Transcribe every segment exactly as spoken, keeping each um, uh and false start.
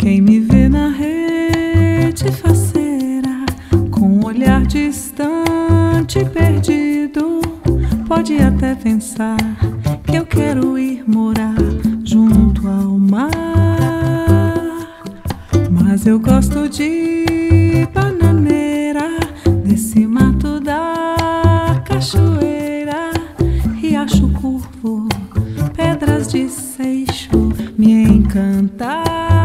Quem me vê na rede faceira, com um olhar distante, perdido, pode até pensar que eu quero ir morar junto ao mar. Mas eu gosto de bananeira, desse mato da cachoeira, riacho curvo, pedras de seixo me encantar.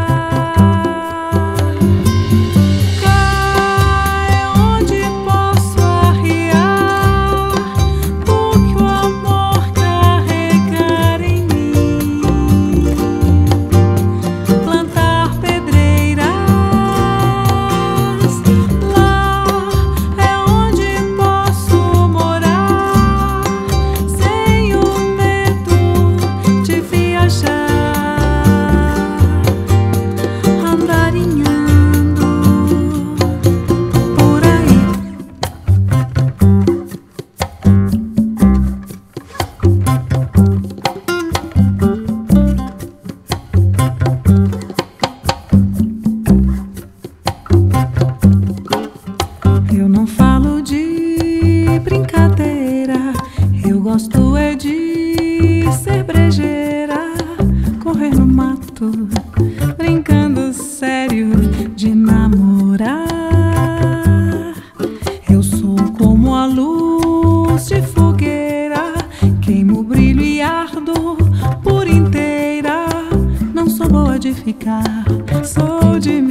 Eu não falo de brincadeira, eu gosto é de ser brejeira, correr no mato, brincando sério de namorar. Eu sou como a luz de fogueira, queimo o brilho e ardo por inteira. Não sou boa de ficar, sou de